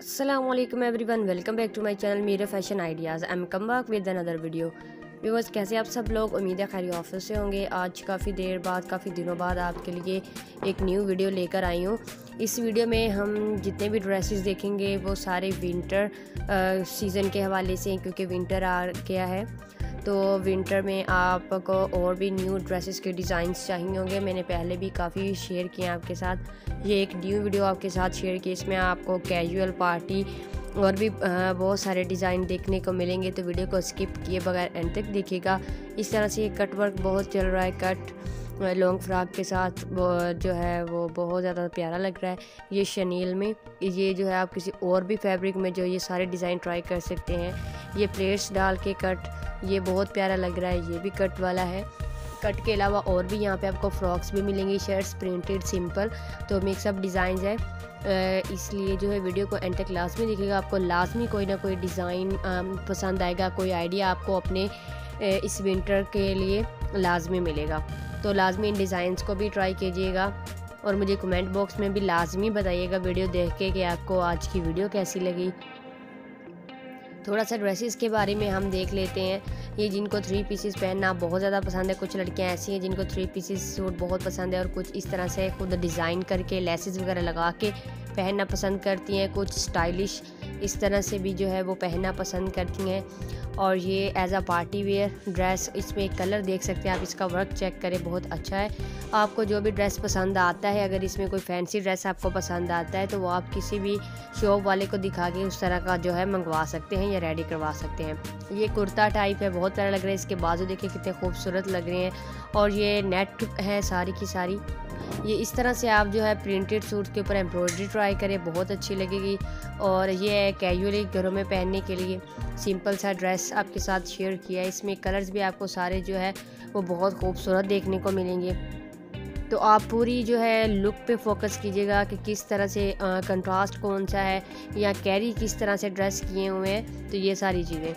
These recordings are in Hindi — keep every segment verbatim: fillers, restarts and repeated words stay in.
अस्सलाम वालेकुम everyone, welcome back to my channel Meera fashion ideas. I am come back with another video. Viewers, कैसे आप सब लोग? उम्मीद है खैर ऑफिस से होंगे। आज काफ़ी देर बाद, काफ़ी दिनों बाद आपके लिए एक न्यू वीडियो लेकर आई हूँ। इस वीडियो में हम जितने भी ड्रेसेस देखेंगे वो सारे विंटर सीज़न के हवाले से हैं, क्योंकि विंटर आ गया है। तो विंटर में आपको और भी न्यू ड्रेसेस के डिज़ाइंस चाहिए होंगे। मैंने पहले भी काफ़ी शेयर किए हैं आपके साथ। ये एक न्यू वीडियो आपके साथ शेयर की, इसमें आपको कैजुअल, पार्टी और भी बहुत सारे डिज़ाइन देखने को मिलेंगे। तो वीडियो को स्किप किए बगैर एंड तक देखिएगा। इस तरह से ये कट वर्क बहुत चल रहा है, कट लॉन्ग फ्रॉक के साथ वो जो है वो बहुत ज़्यादा प्यारा लग रहा है। ये शनील में, ये जो है आप किसी और भी फैब्रिक में जो ये सारे डिज़ाइन ट्राई कर सकते हैं। ये प्लेट्स डाल के कट, ये बहुत प्यारा लग रहा है। ये भी कट वाला है। कट के अलावा और भी यहाँ पे आपको फ्रॉक्स भी मिलेंगी, शर्ट्स प्रिंटेड सिंपल, तो मिक्सअप डिज़ाइन है। इसलिए जो है वीडियो को एंड तक लाजमी देखिएगा। आपको लाजमी कोई ना कोई डिज़ाइन पसंद आएगा, कोई आइडिया आपको अपने इस विंटर के लिए लाजमी मिलेगा। तो लाजमी इन डिज़ाइंस को भी ट्राई कीजिएगा और मुझे कमेंट बॉक्स में भी लाजमी बताइएगा वीडियो देख के कि आपको आज की वीडियो कैसी लगी। थोड़ा सा ड्रेसेस के बारे में हम देख लेते हैं। ये जिनको थ्री पीसेस पहनना बहुत ज़्यादा पसंद है, कुछ लड़कियां ऐसी हैं जिनको थ्री पीसेस सूट बहुत पसंद है और कुछ इस तरह से खुद डिज़ाइन करके लेसेस वगैरह लगा के पहनना पसंद करती हैं। कुछ स्टाइलिश इस तरह से भी जो है वो पहनना पसंद करती हैं। और ये as a party wear dress, इसमें कलर देख सकते हैं आप, इसका वर्क चेक करें, बहुत अच्छा है। आपको जो भी ड्रेस पसंद आता है, अगर इसमें कोई फैंसी ड्रेस आपको पसंद आता है तो वो आप किसी भी शॉप वाले को दिखा के उस तरह का जो है मंगवा सकते हैं या रेडी करवा सकते हैं। ये कुर्ता टाइप है, बहुत प्यारा लग रहा है। इसके बाजू देखिए कितने खूबसूरत लग रहे हैं। और ये नेट है सारी की सारी। ये इस तरह से आप जो है प्रिंटेड सूट के ऊपर एम्ब्रॉयडरी ट्राई करें, बहुत अच्छी लगेगी। और ये कैजुअली घरों में पहनने के लिए सिंपल सा ड्रेस आपके साथ शेयर किया है। इसमें कलर्स भी आपको सारे जो है वो बहुत खूबसूरत देखने को मिलेंगे। तो आप पूरी जो है लुक पे फोकस कीजिएगा कि किस तरह से कंट्रास्ट कौन सा है या कैरी किस तरह से ड्रेस किए हुए हैं। तो ये सारी चीज़ें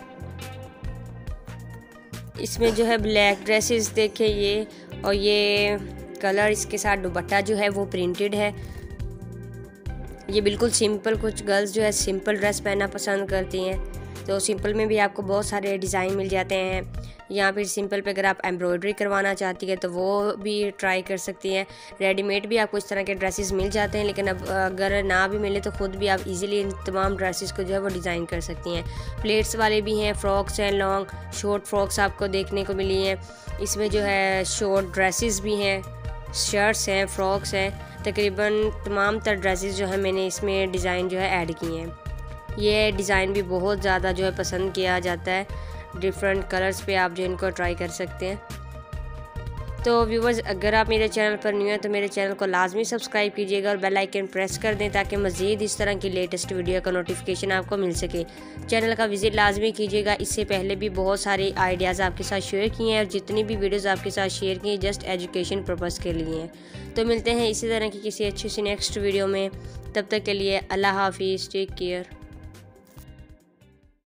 इसमें जो है ब्लैक ड्रेसेस देखें ये, और ये कलर इसके साथ दुपट्टा जो है वो प्रिंटेड है। ये बिल्कुल सिंपल, कुछ गर्ल्स जो है सिंपल ड्रेस पहनना पसंद करती हैं, तो सिंपल में भी आपको बहुत सारे डिज़ाइन मिल जाते हैं। या फिर सिंपल पे अगर आप एम्ब्रॉयडरी करवाना चाहती है तो वो भी ट्राई कर सकती हैं। रेडीमेड भी आपको इस तरह के ड्रेसेस मिल जाते हैं, लेकिन अब अगर ना भी मिले तो ख़ुद भी आप इजीली इन तमाम ड्रेसेस को जो है वो डिज़ाइन कर सकती हैं। प्लेट्स वाले भी हैं, फ्रॉक्स हैं, लॉन्ग शॉर्ट फ्रॉक्स आपको देखने को मिली हैं। इसमें जो है शॉर्ट ड्रेसेस भी हैं, शर्ट्स हैं, फ्रॉक्स हैं। तकरीबन तमाम तर ड्रेसेस जो है मैंने इसमें डिज़ाइन जो है ऐड किए हैं। ये डिज़ाइन भी बहुत ज़्यादा जो है पसंद किया जाता है। डिफरेंट कलर्स पे आप जो इनको ट्राई कर सकते हैं। तो व्यूवर्स, अगर आप मेरे चैनल पर न्यू हैं तो मेरे चैनल को लाजमी सब्सक्राइब कीजिएगा और बेल आइकन प्रेस कर दें ताकि मज़ीद इस तरह की लेटेस्ट वीडियो का नोटिफिकेशन आपको मिल सके। चैनल का विजिट लाजमी कीजिएगा। इससे पहले भी बहुत सारे आइडियाज़ आपके साथ शेयर किए हैं और जितनी भी वीडियोज़ आपके साथ शेयर की हैं जस्ट एजुकेशन पर्पज़ के लिए हैं। तो मिलते हैं इसी तरह की किसी अच्छी सी नेक्स्ट वीडियो में। तब तक के लिए अल्लाह हाफिज़, टेक केयर।